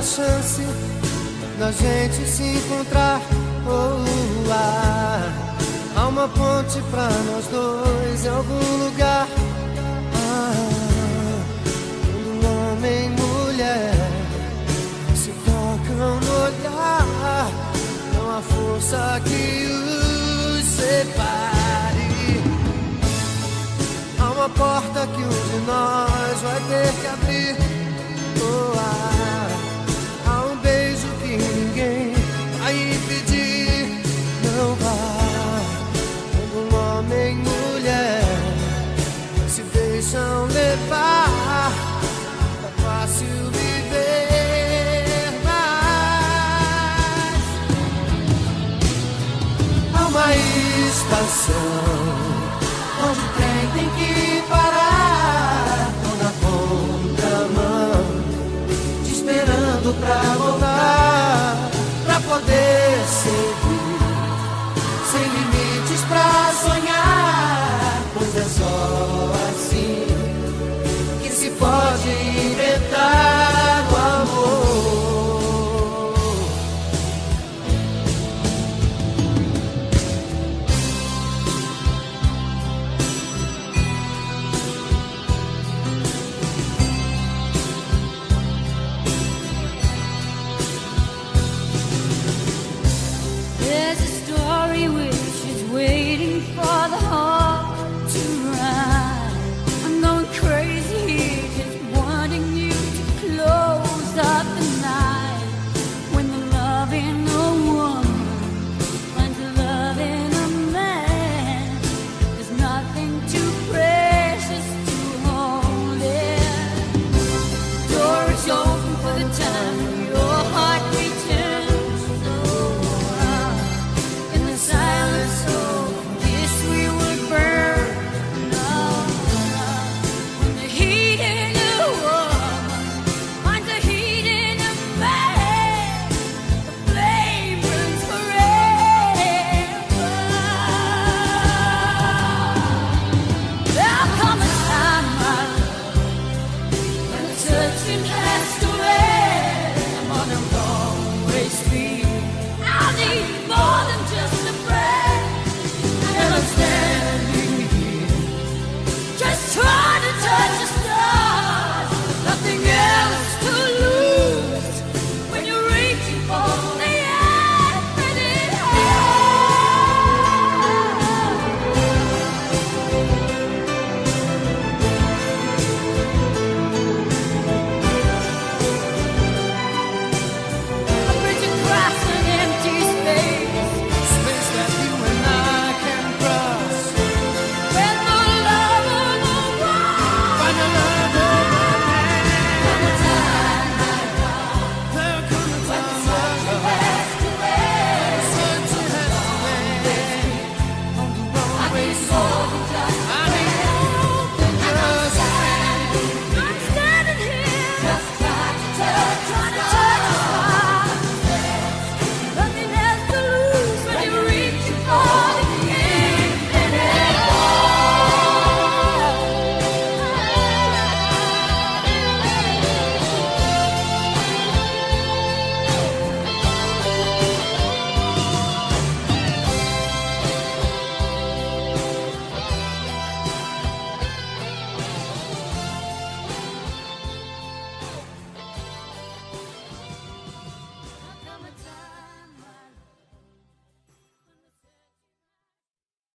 chance da gente se encontrar. Há uma ponte pra nós dois em algum lugar. Quando homem e mulher se tocam no olhar, não há força que os separe. Há uma porta que um de nós vai ter que abrir. Há um beijo que ninguém vai impedir. Não vá. Quando um homem e mulher se deixam levar, é fácil viver, mas há uma estação